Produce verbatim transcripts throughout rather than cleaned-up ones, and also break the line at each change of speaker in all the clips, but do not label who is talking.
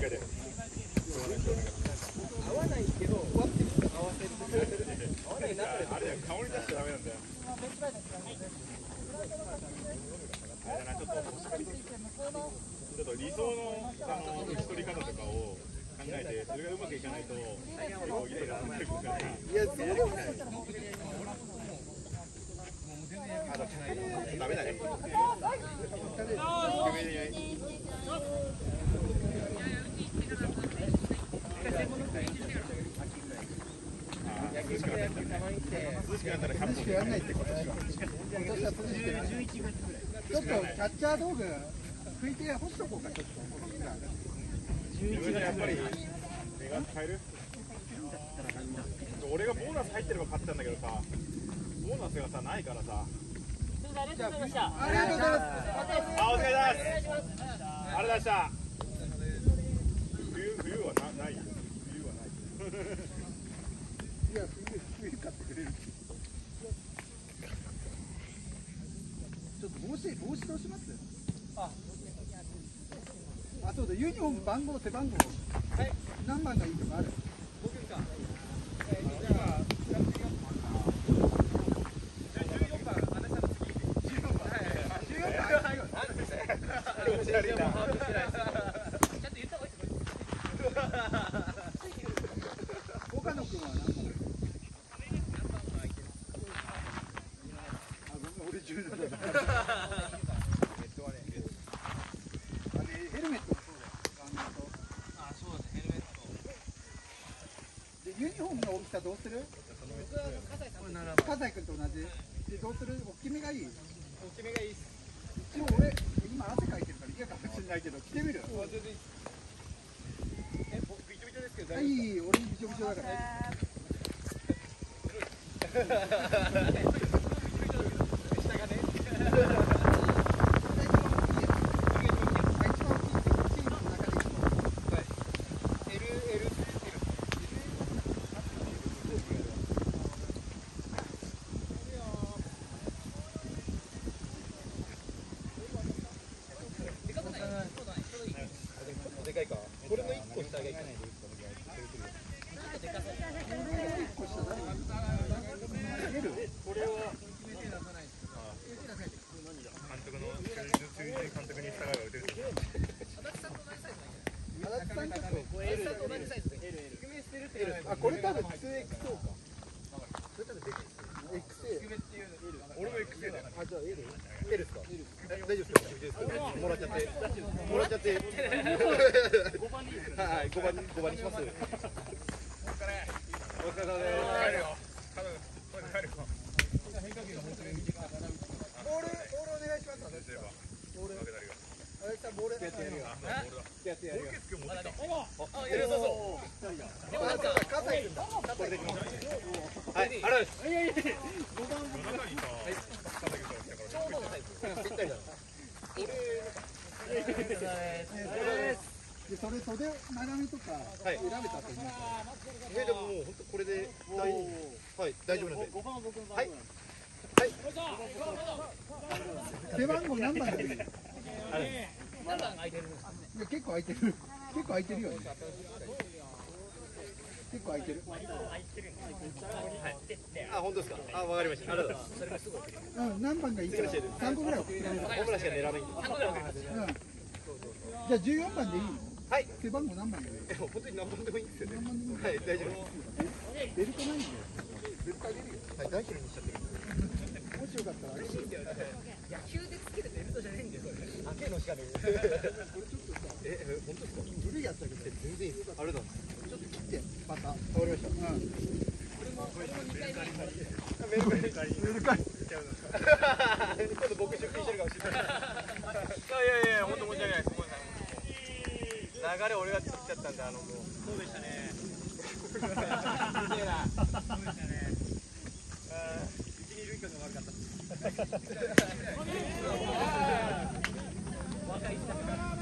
やで。
合わないけど合わせる合わないなって
あれ顔に出しちゃダメなんだよ。あれだな、ちょっとちょっと理想のあの打ち取り方とかを考えて、それがうまくいかないと結構イライラするから。いや、そうでもない。あ、ダメだね。涼しくなったら涼しくやらないってことは。今年は涼しくない。ちょっとキャッチャー道具拭いて干しとこうか、ちょっと。じゅういちがつやっぱり値が変える。俺がボーナス入ってれば勝ってたんだけどさ、ボーナスがさないからさ。
ありがとうございました。
ありがとうございます。あ、お疲れ様です。ありがとうございました。冬冬はなないよ。冬はない。いや、冬冬買ってくれる。ちょっと帽子帽子どうします？あ、あ、そうだ、ユニフォーム番号背番号。はい。何番がいいとかある？僕ですか。えー、じゃあじゅうよんばん。じゅうよんばん、あなたの次。じゅうよんばん。はい。じゅうよんばん。最後。なんですね。ちゃんと言った方がいいです。岡野君は何番？俺じゅうななだ。ヘルメットもそうだよ。あ、そうだね、ヘルメット。で、ユニフォームの大きさどうする？僕は葛西君と同じ。で、どうする？大きめがいい？大きめがいいです。一応俺、今汗かいてるからいけるかもしれないけど、着てみる？え、僕びちょびちょですけど大丈夫ですか？はい、俺びちょびちょだから。でかいか。これの一個下がいいか。これは監督の監督に従う打てる。足立さんと同じサイズで。あ、これ多分 ツーエックス そうか。それ多分でかい。エックスエー。俺も エックスエー だよ。あ、じゃあ L？L ですか？大丈夫ですか？もらっちゃって。もらっちゃって。はい、ごばんにごばんにします。お疲れ。お疲れ様です。帰るよ。帰るよ。変化球が本当に短かったな。ボール、ボールお願いします。ボール。あれさ、ボール。やってやるよ。ボールだ。やってやるよ。ボールケース今日持ってきた。あ、やるそうそう。でもなんか葛西君だ。これできます。はい、あらです。いやいやいや。ごばんの中にさ、葛西君が来たから。ちょうどのサイズ。ぴったりだ。俺。で、それ袖長めとか選べたと思うから。え、でももう本当これで大はい大丈夫なんで。ごばんは僕の番号。はい。はい。背番号何番でいい？何番空いてるんですか？いや結構空いてる。結構空いてるよね。結構空いてる。あ、本当ですか。あ、わかりました。ありがとうございます。それがすごい。うん、何番がいいか。三個ぐらい送ってくれる。僕らしか狙わないんで。三個ぐらい送ります。うん。じゃあじゅうよんばんでいいの？はい。背番号何番でいい？本当に何番でもいいんですよね。はい、大丈夫です。ベルトないんで。ベルトあげるよ。はい、大丈夫にしちゃってる。もしよかったら。嬉しいんだよね。野球でつけるベルトじゃないんだよ。あけのしかね。これちょっとさ。え、本当ですか？古いやつだけど全然いいです。ありがとうございます。ちょっと切ってまた。わかりました。うん。これもこれもにかいめ。メルカリ。メルカリ。今度僕出品してるかもしれない。いやいやいや、本当申し訳ないです。流れ俺が作っちゃったんで、あのもう。そうでしたね。そうでしたね。一二塁間が悪かった。若い人。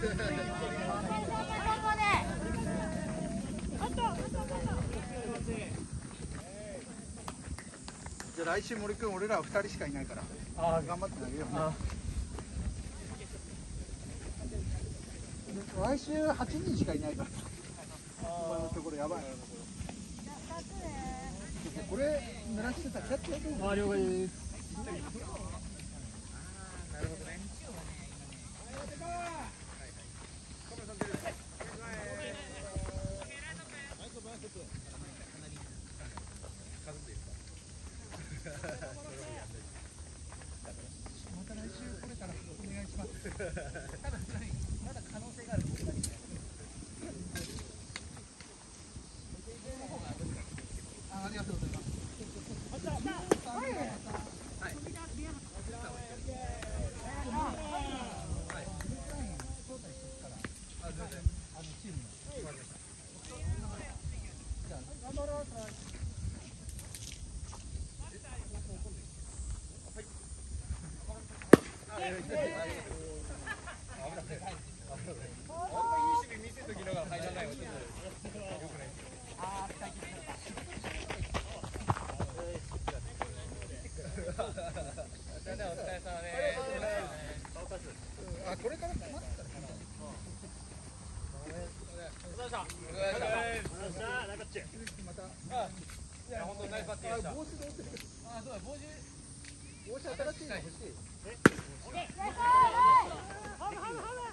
じゃあ来週森君、俺らは二人しかいないから。頑張って投げよう。 来週はちにんしかいないから。今のところやばい。これ濡らしてたらキャッチやってる。あ、了解です。なるほどね。また来週これからお願いします。ただまだ可能性がある。ありがとうございます。あ、これから待ったらまた。あ、いや本当ナイスパッティングでした。帽子で落ちてる。あ、そうだ、帽子。帽子新しいの欲しい。え？オッケー。ハムハムハム。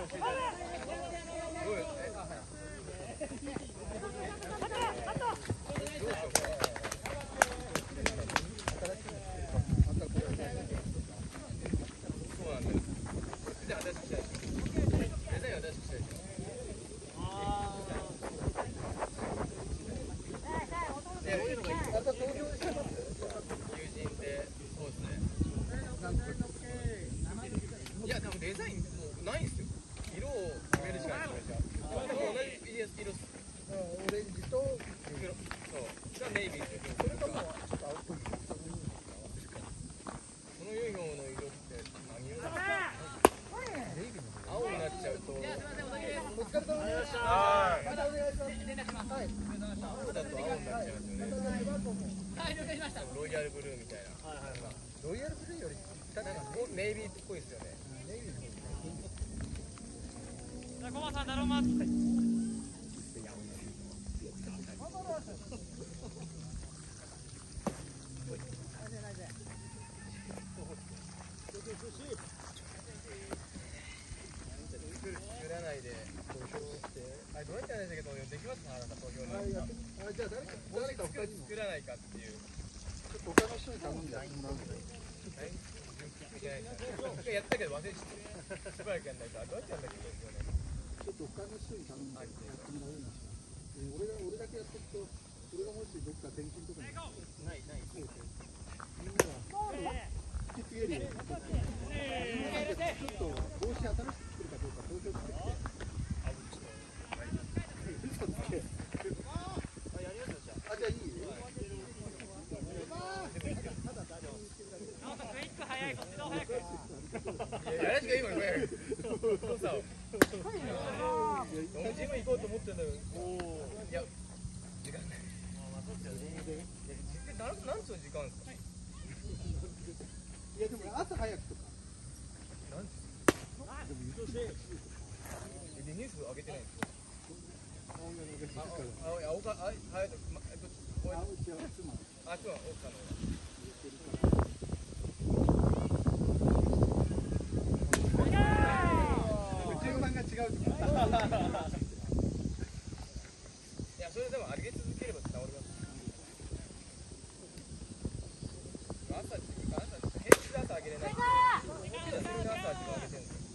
いや、でもデザインないんですよ。色を決めるしかないんですよ。でも同じ色っす。オレンジと黒。そう。がネイビーって。それかもちょっと青っぽい。このユニフォームの色って何色だろう。青になっちゃうと。お疲れ様でした。はい。またお願いします。連絡します。はい。青だと青になっちゃうんですよね。はい、了解しました。ロイヤルブルーみたいな。ロイヤルブルーよりネイビーっぽいですよね。じゃあ、コマさん、頼みます。作らないで投票して、あれどうやってやるんだけど、できますか、あなた投票の。あ、じゃあ誰か誰か他に作らないかっていう。ちょっと他の人に頼んでやってもらうんで。やったけど忘れちゃって、しばらくやんないと、どうやってやんだっけど、ちょっと他の人に頼んでやってもらうようにします。俺が俺だけやっとくと、俺がもしどっか転勤とかにないないみんなが引き継げるように。ちょっと帽子新しく作るかどうか投票してきて。嘘つけ。あ、じゃあいい。ジム行こうと思ってんだよ。いや、時間ない。何つの時間ですか。いやでも朝早くとか。何時？でも移動して。でニュース上げてないんですよ。あ、あ、おか、あ、はい、えっと、あ、うちは妻。あ、妻、奥さんの。いや、それでも上げ続ければ治ります。朝、朝、平日朝上げれない。こっちはそれで朝上げてるんですよ。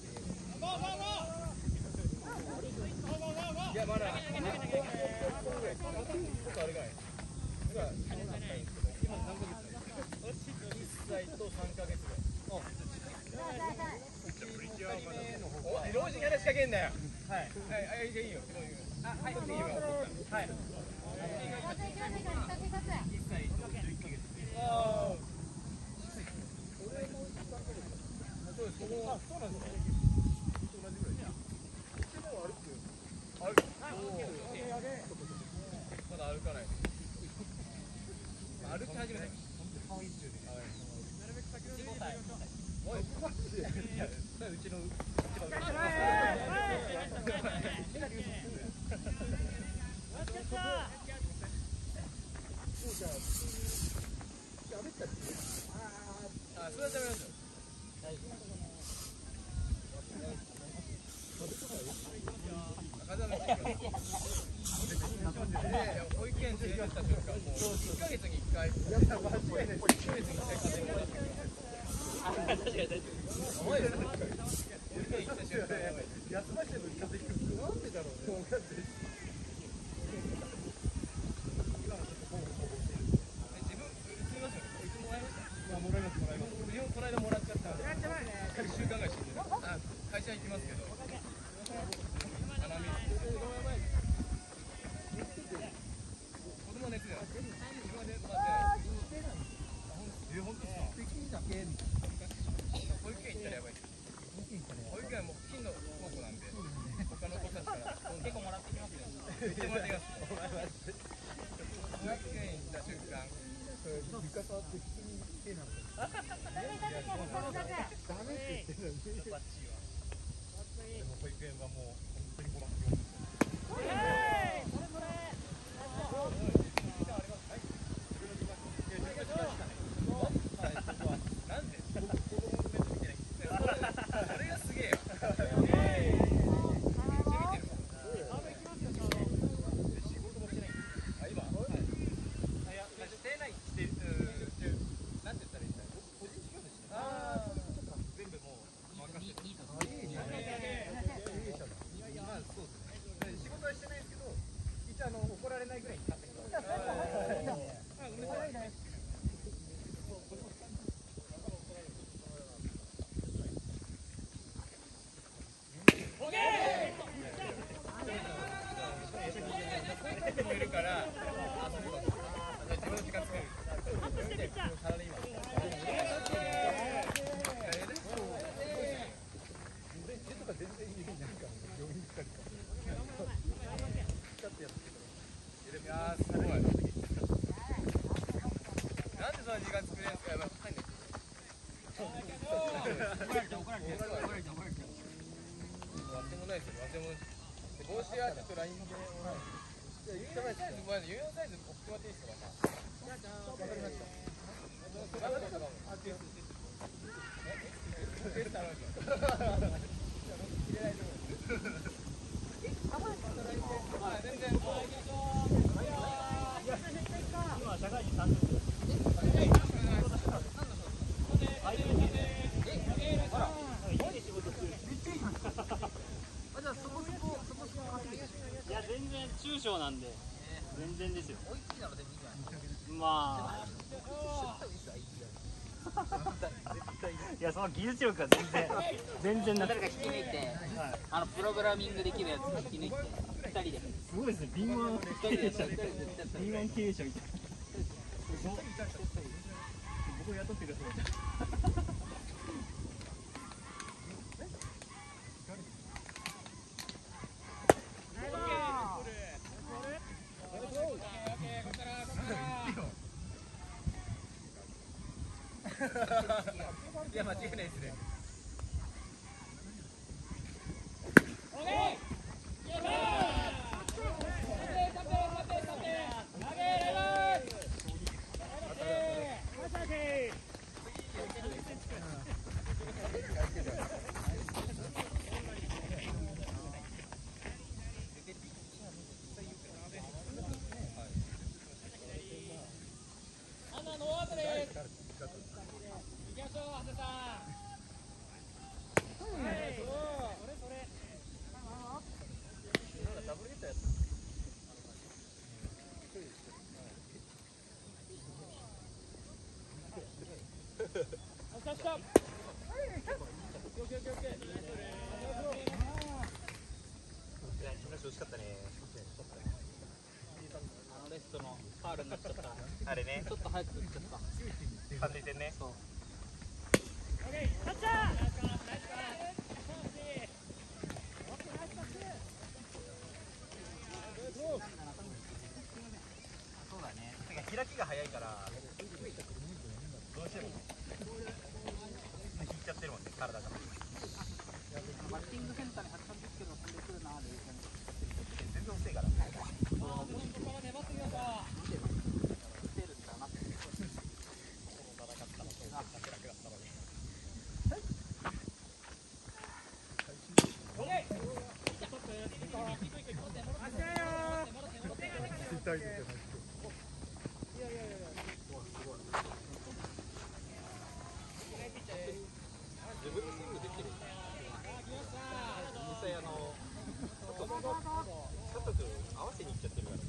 いや、まだ、僕あれがない。今、そうなんないんですけど、今何ヶ月ですか？いっさいとさんかげつぐらい。お、老人話しかけんなよ。はい。はい、あ、いいよ。あ、はい。いいよ。はい。ああ。そうです。そうなんですか。同じぐらい。歩く。まだ歩かない。歩き始めた。なるべく先ほどいいタイム。おい、マジで。うちの。
っかげつにいっかい。いや、間違いない。いっかげつにいっかい風もらってる。確かに確かに。重いですね。休ませてる風邪ひく。なんでだろうね。自分、すみません。いつももらいました。もらいますもらいます。日本この間もらっちゃった。週間がしてる。あ、会社行きますけど。花見。子供熱が。自分は熱が出ない。え、本当ですか。保育園行ったらやばい。保育園はもう金の宝庫なんで、他の子たちから結構もらってきますよ。めっちゃもらってきます。保育園行った瞬間。床触って普通に手なんだ。ダメって言ってるのに。バッチリは。でも保育園はもう本当にもらってます。なんで？子供の目見てない。それがすげえよ。帽子はちょっとラインで。いや、言ってないですよ。ユーヨーサイズ送ってもらっていいですか、また。わかりました。あ、テスト、テスト。テストあるんですよ。入れないと思う。まあ、全然。今、社会人さんねん生。
いや全然中小なんで全然ですよ。まあいやその技術力は全然全然なくて、
誰か引き抜いて、はい、あのプログラミングできるやつ引き抜いてふたりで。
すごいですね。敏腕経営者敏腕経営者みたいな。僕を雇ってください。
いや、間違いないですね。惜しかったね。
あのレストのファウルになっちゃった。
あれね。
ちょっと早く打っちゃった。
三塁線ね。
そう。
そうだね。開きが早いから、どうしても引いちゃってるもんね、体が。
バッティングセンターにたくさんですけど、飛んでくるな、
全然遅いから。
い
合わせに行っちゃってるから。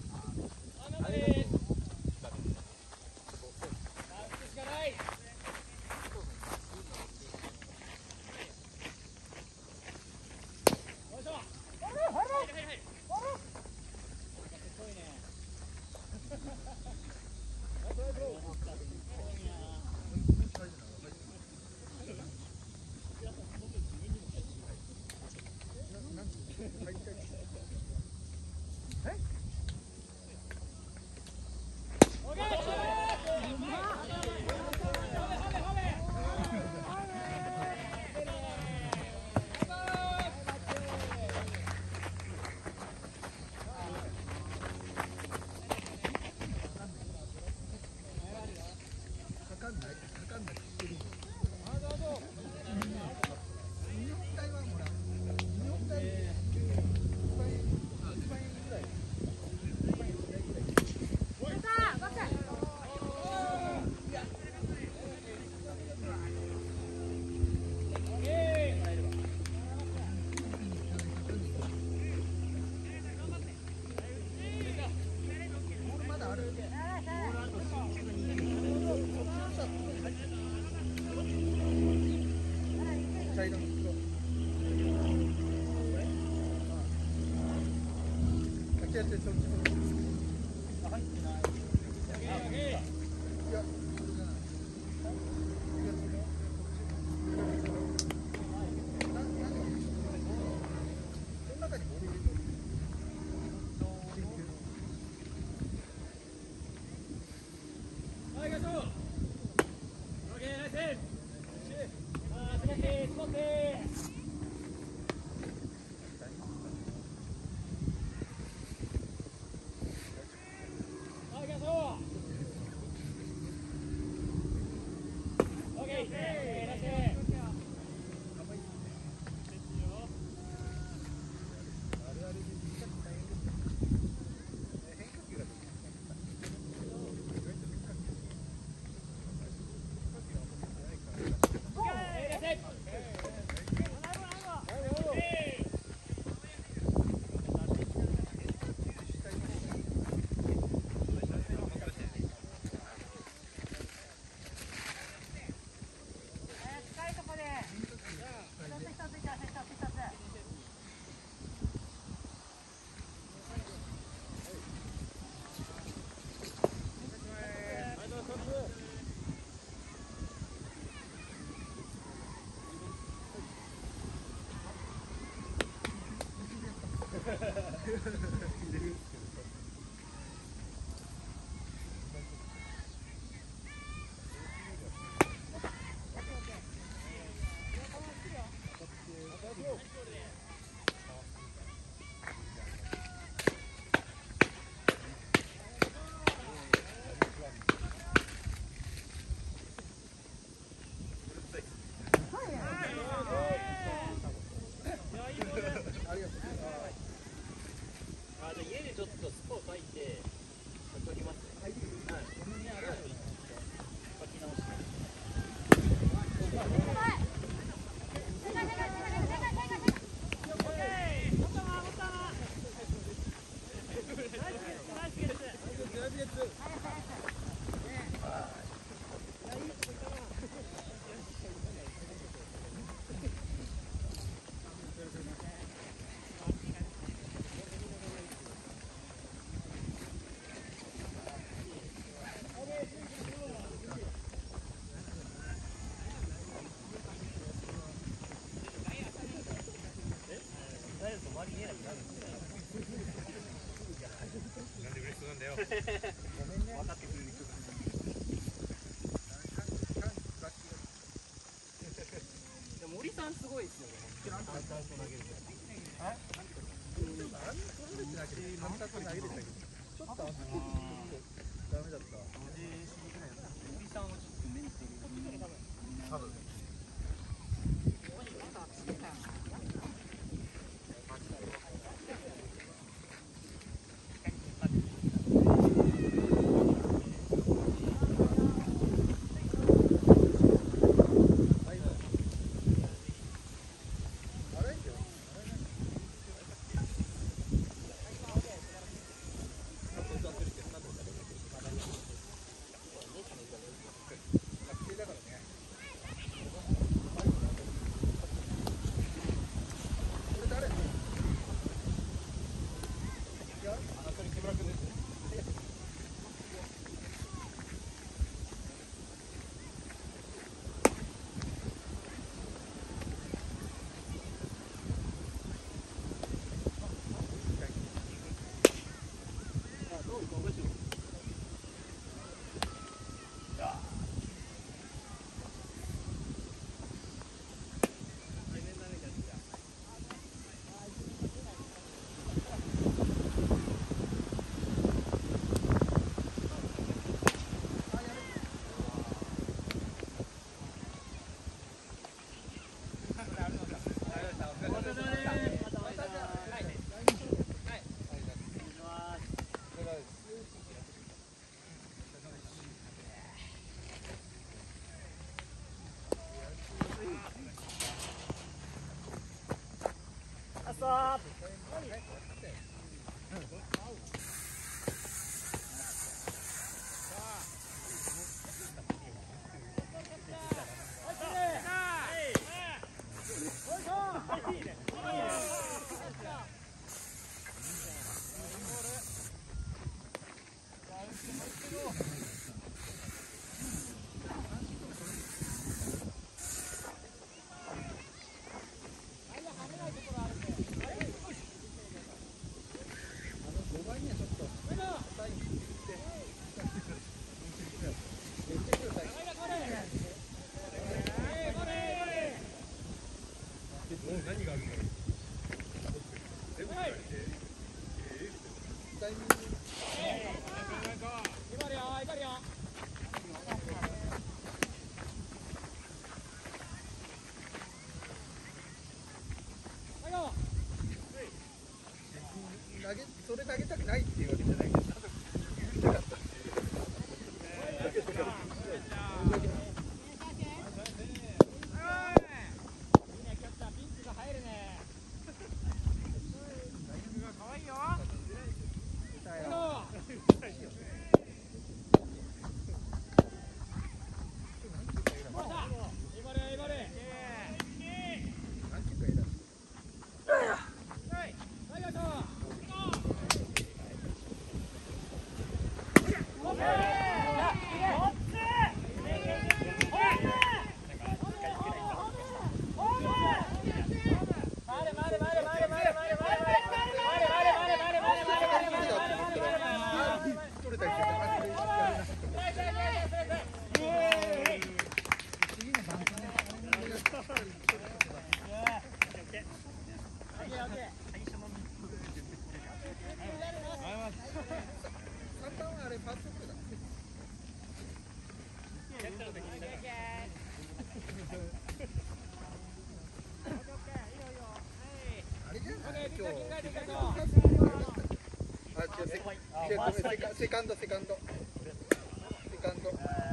森さんすごいですよね。
投げそれ投げたくないっていうわけじゃないけど、言いたかった。セカンドセカンドセカンド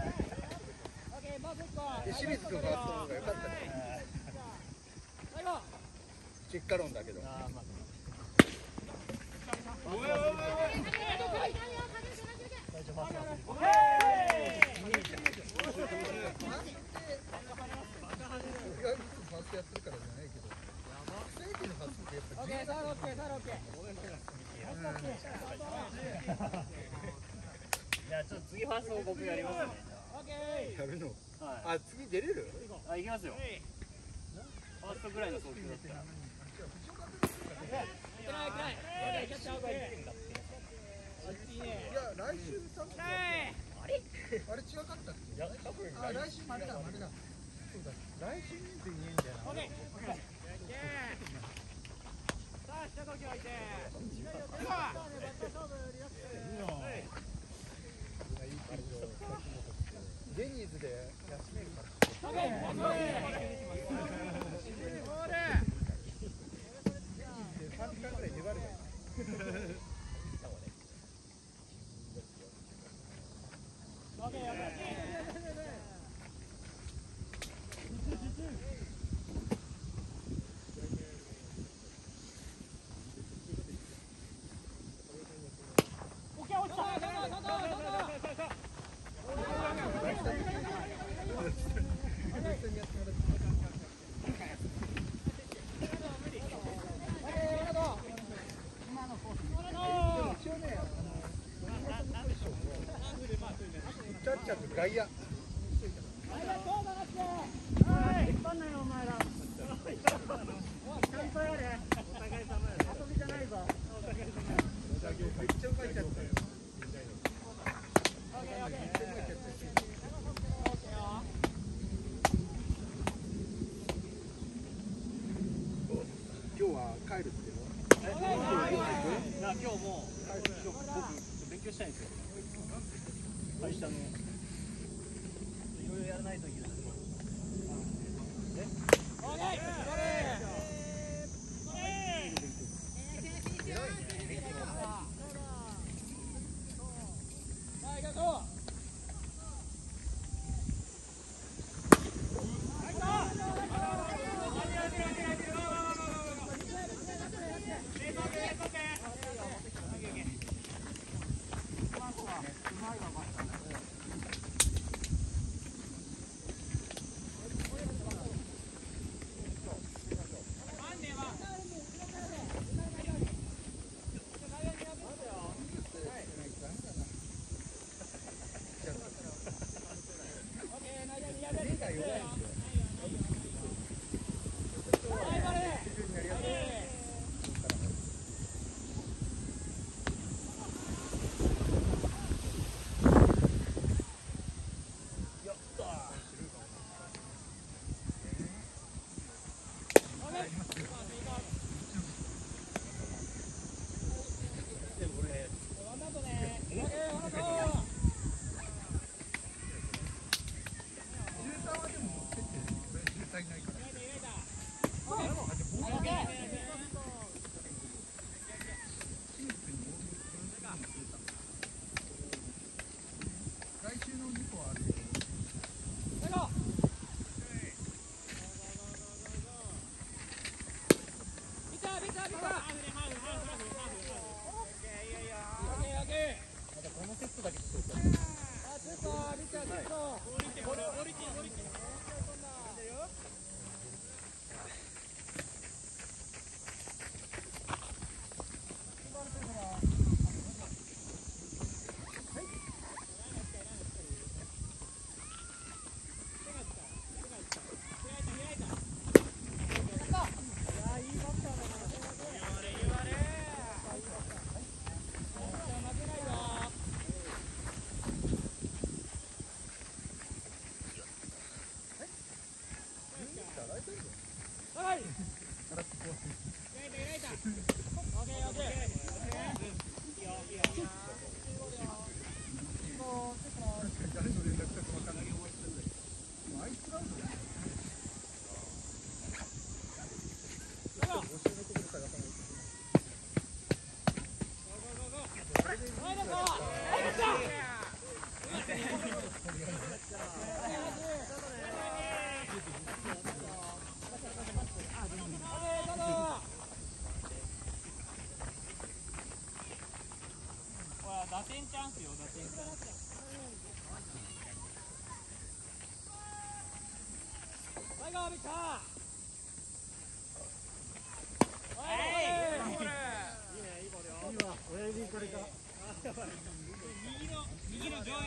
清水君ファーストの方が良かったね。結果論だけど。
じゃあちょっと次ファーストを僕やりますね。
やるの？
はい。
あ、次出れる？
あ、行きますよ。ファーストぐらいの送球だったら。
いや、来週多分あれ違かったっけ？あ、来週あれだ、あれだ。そうだ。来週って言えんだよな。さあ、下時置いて。デニーズで休めるから。さんじかんぐらい粘ればいい。外野。今日は帰るっていうの？
今日も僕勉強したいんですよ。会社の。いろいろやらないといけない。え？ 打点チャンスよ、打点チャンス。最後、ビッター。はい、いいね、いいボールよ。いいわ、親指これか。右の、右の上よ。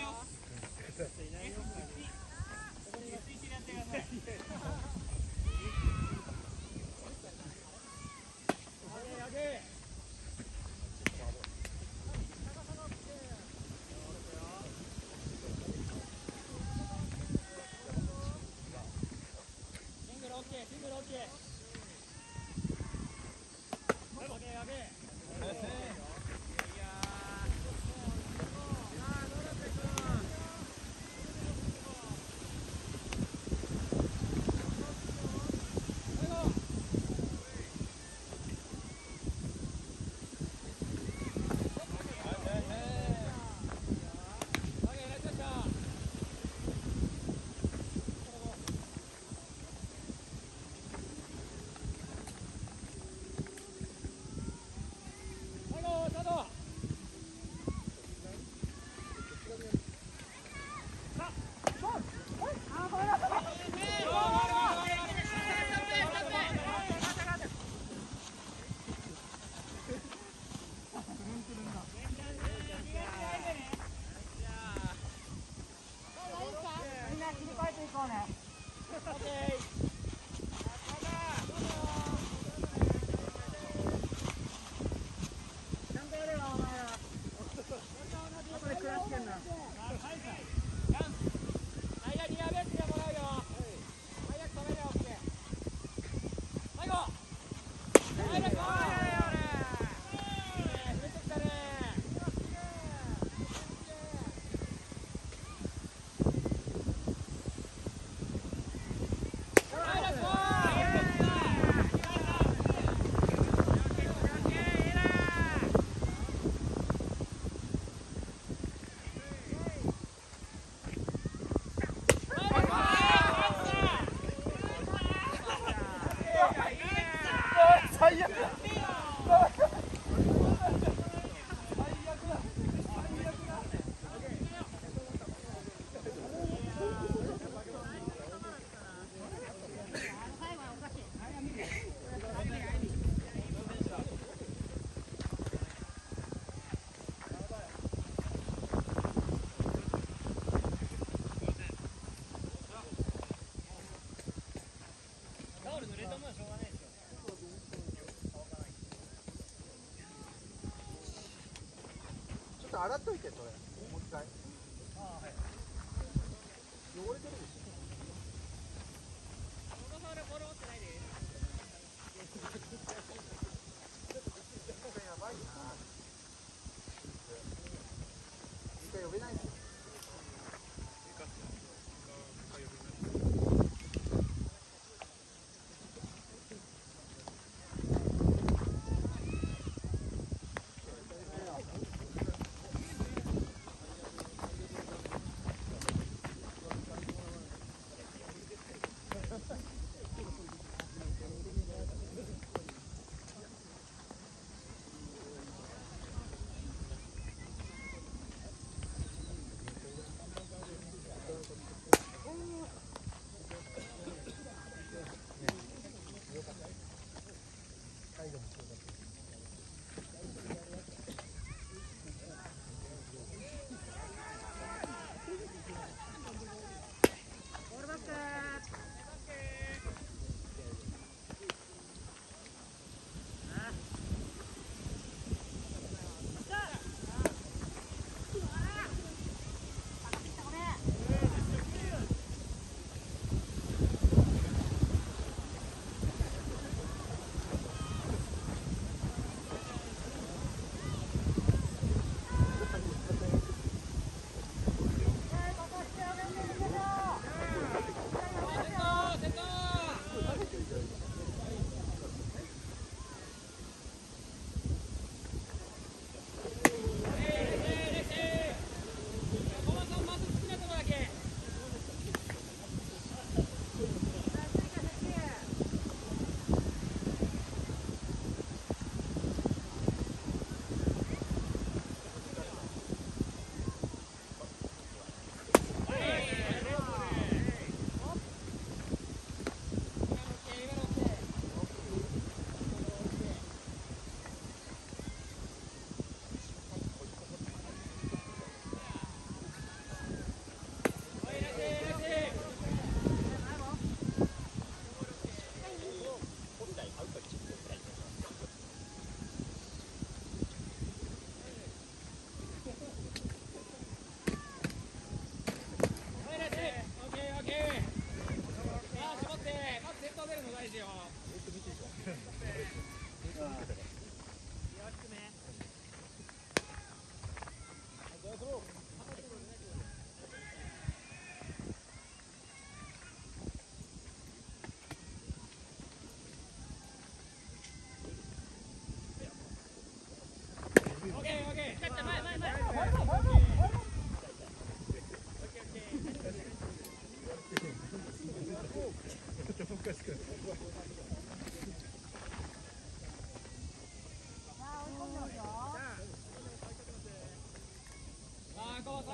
洗っといて、それもう一回。ああ、はい。汚れてるでしょ。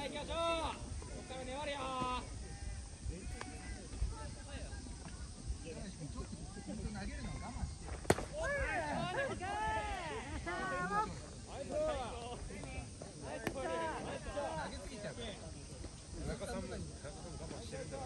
行きましょう。ここから粘るよ。
投げるのを我慢して。投げすぎちゃうから。中さんも中さんも我慢してるんだから。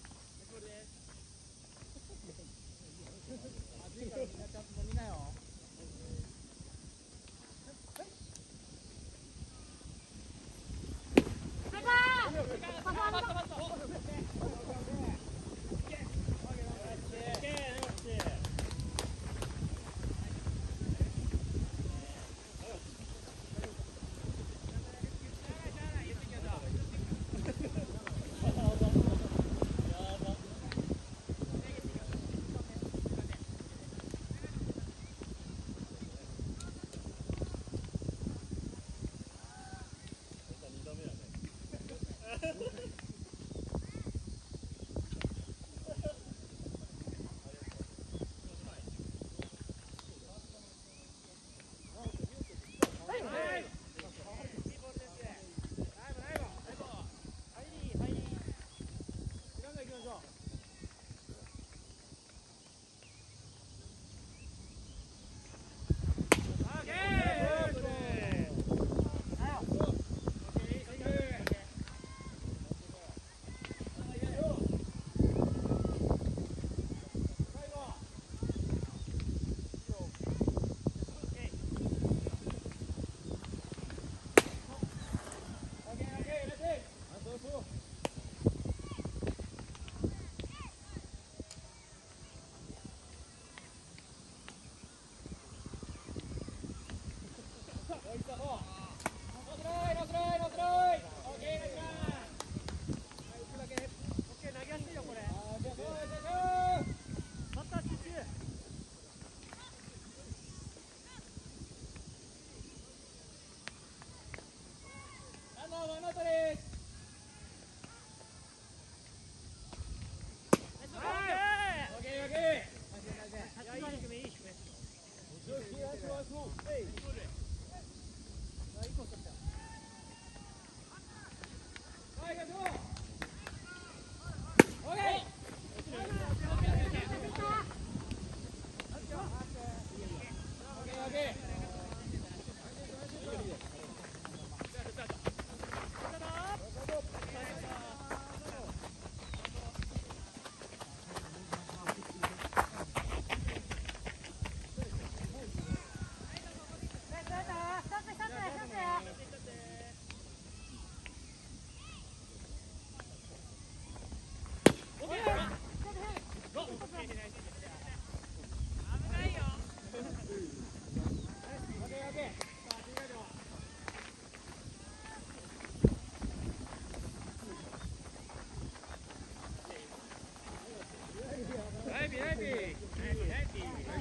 暑いからみんなちゃんと飲みなよ。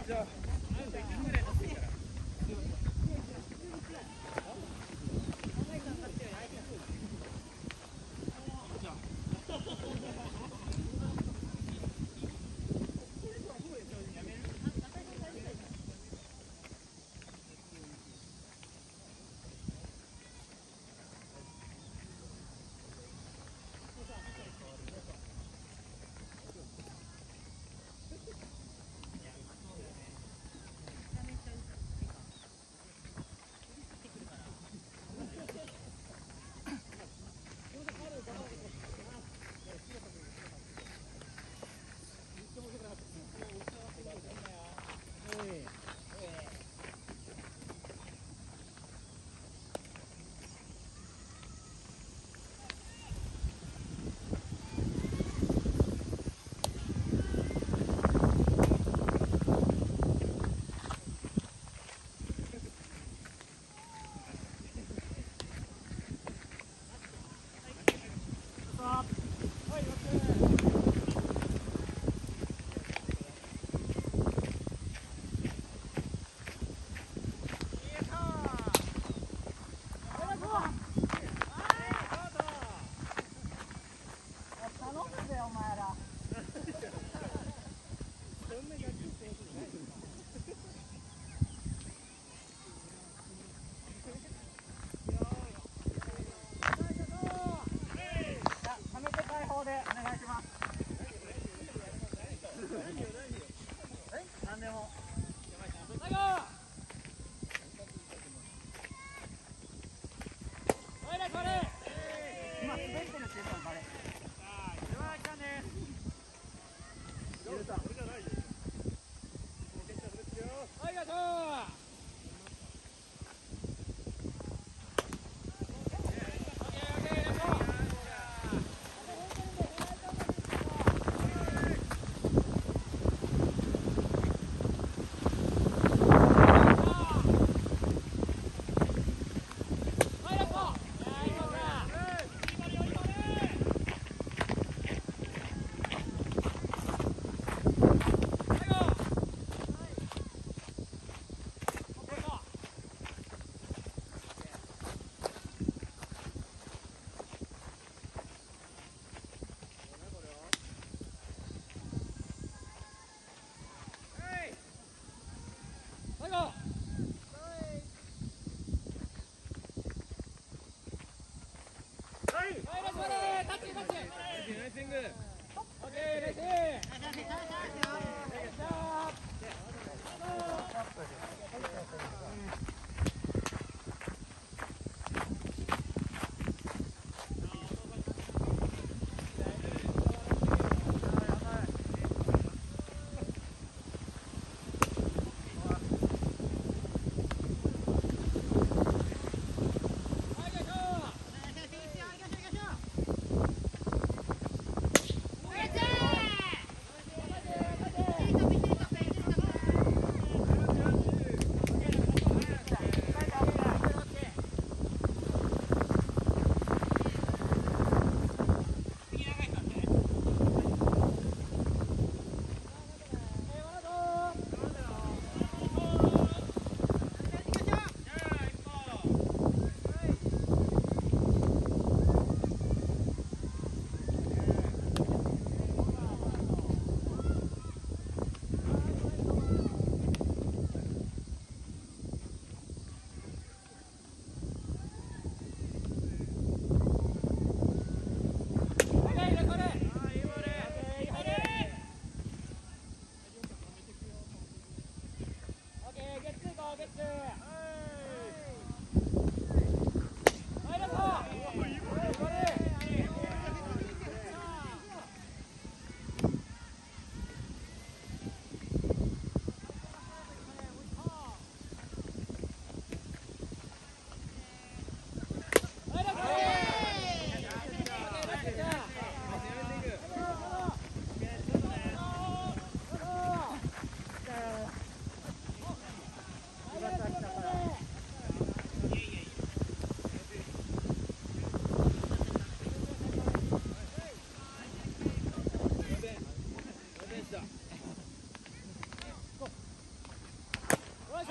明日から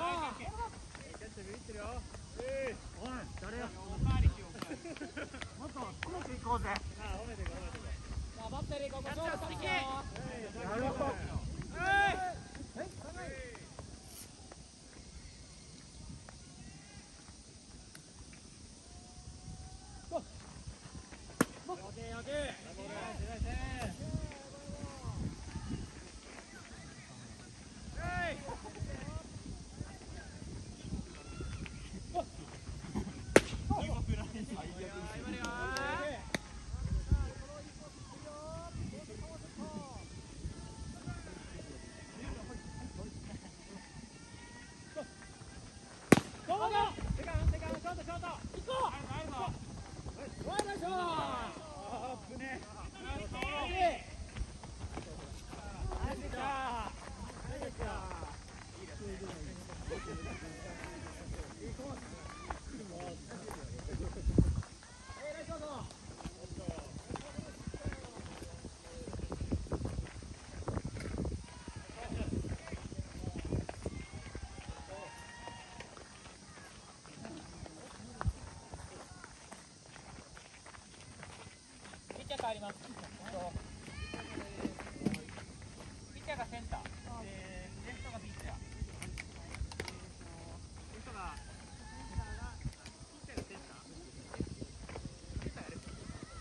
あります。ピッチャーがセンター、えー、レフトがピッチャー。レフトがピッチャーがセンター。ピッチャーがレフト。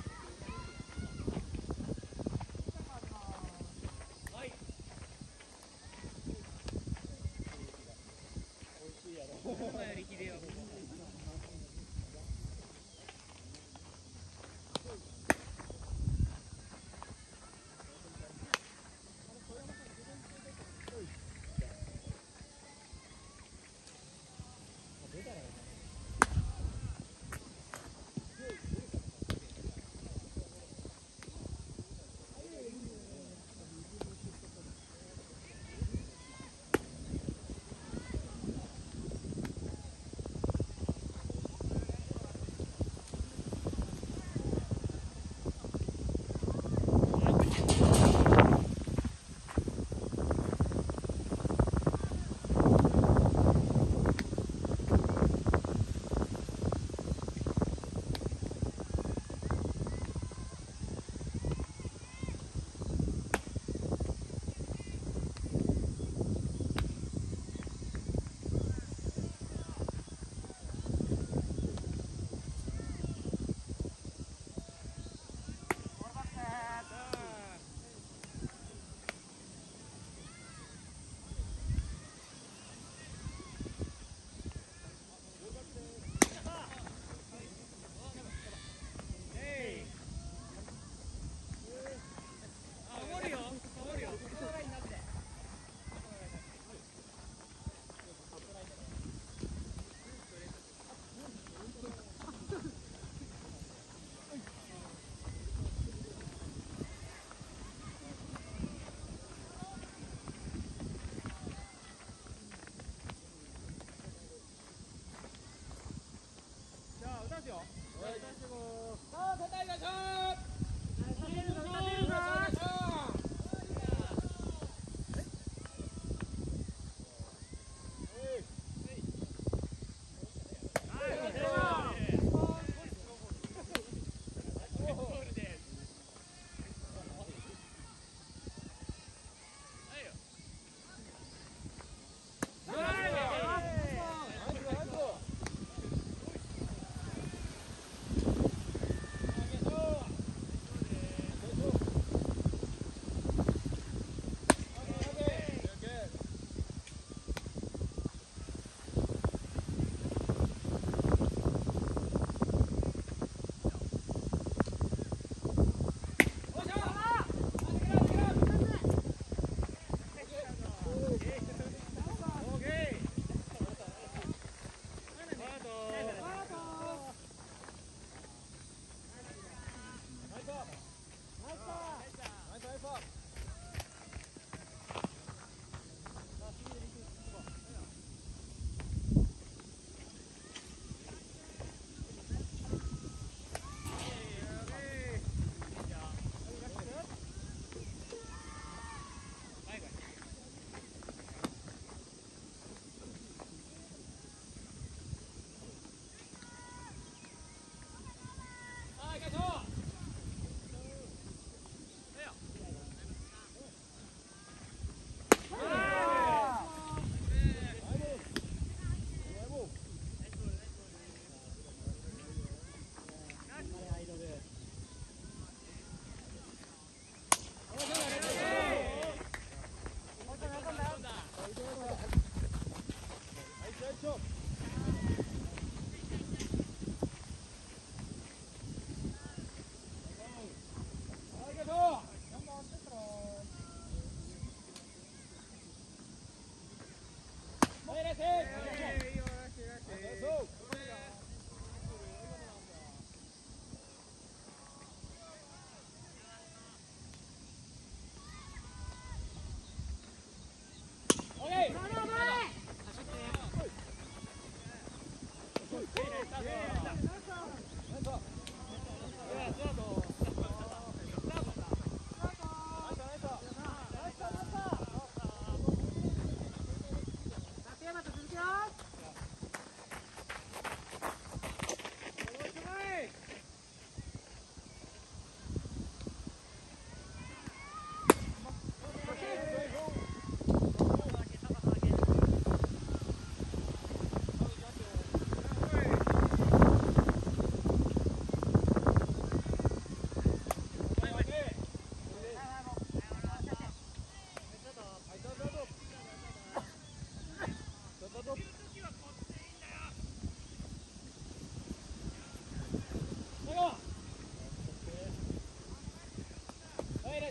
はい。美味しいやろ。今よりひでよ。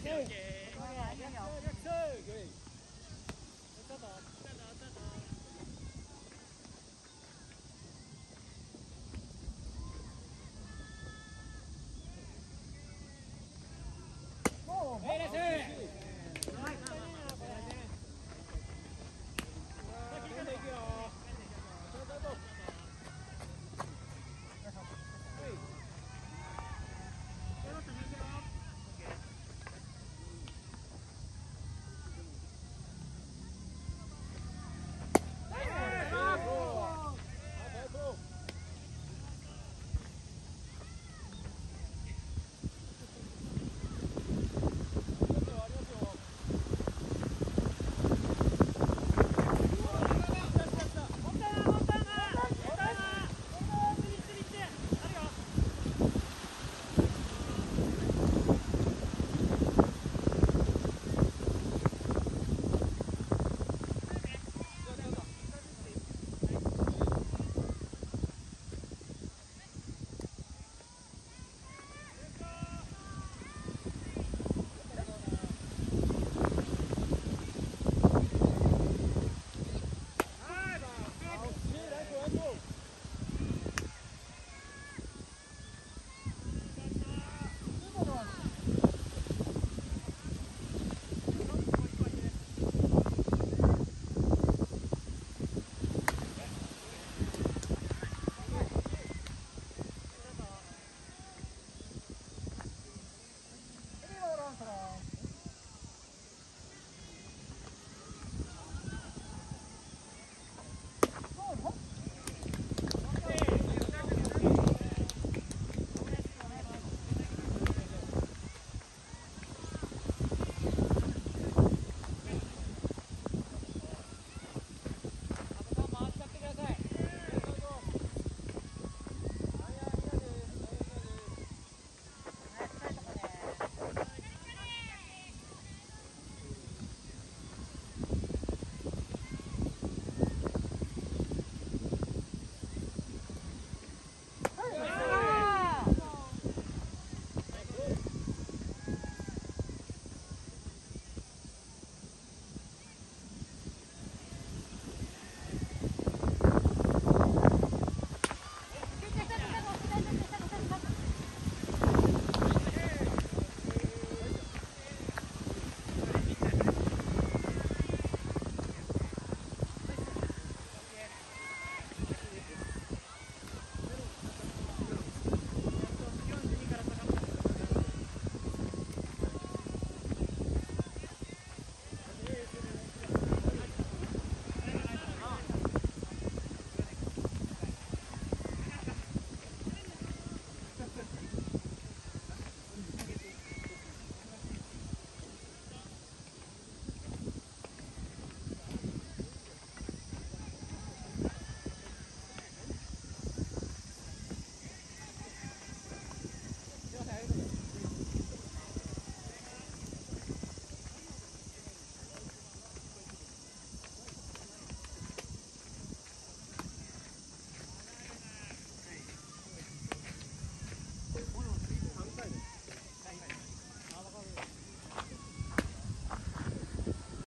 そう